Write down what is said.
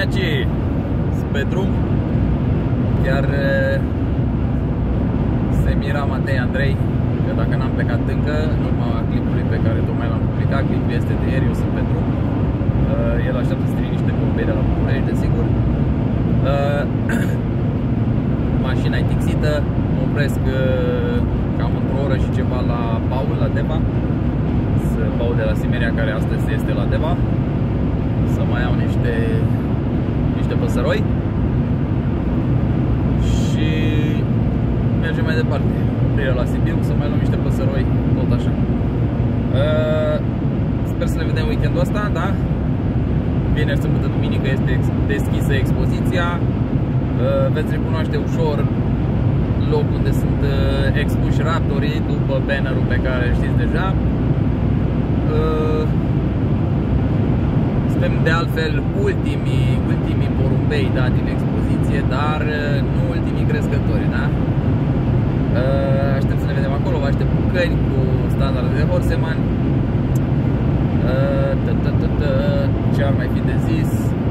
maniaci, pe drum. Chiar se mira Matei Andrei că dacă n-am plecat încă, în urma clipului pe care tocmai l-am publicat, clipul este de ieri, eu sunt pe drum. El așteaptă să trimite niște pompei de la București, desigur. Mașina e tixită, mă opresc cam într-o oră și ceva la Paul, la Deva. Paul de la Simeria, care astăzi este la Deva, să mai iau niște păsăroi și mergem mai departe. Oprire la Sibiu, să mai luăm niște păsăroi, tot așa. Sper să ne vedem weekendul ăsta, da? Vineri, sâmbătă, duminică este deschisă expoziția. Veți recunoaște ușor locul unde sunt expuși raptorii după bannerul pe care îl știți deja. Suntem de altfel ultimii porumbei, da, din expoziție, dar nu ultimii crescători, da? Aștept să ne vedem acolo, vă aștept bucăni cu standarde de Horseman. Ce ar mai fi de zis?